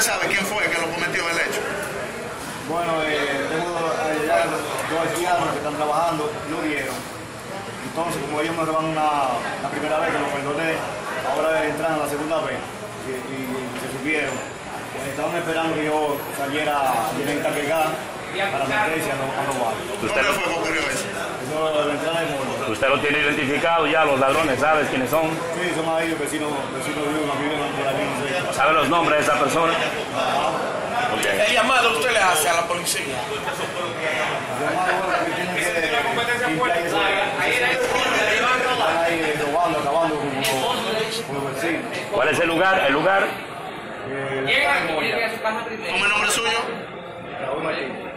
usted sabe quién fue que lo cometió el hecho? Bueno, tengo ya dos haitianos que están trabajando, lo vieron. Entonces, como ellos me robaron la primera vez que lo perdoné, ahora entraron la segunda vez y se subieron. Estaban esperando que yo saliera directa a pegar para meterse a robar. ¿Dónde fue que ocurrió eso? Eso, la entrada de Moro. ¿Usted lo tiene identificado ya, los ladrones? ¿Sabes quiénes son? Sí, son ahí vecinos de uno, viven por aquí, no sé. ¿Sabe los nombres de esa persona? Okay. ¿Qué llamado usted le hace a la policía? Llamado que tienen que limpiar eso. Están ahí robando, acabando con los vecinos. ¿Cuál es el lugar? ¿El lugar? ¿Cómo es el nombre suyo? Raúl Martín.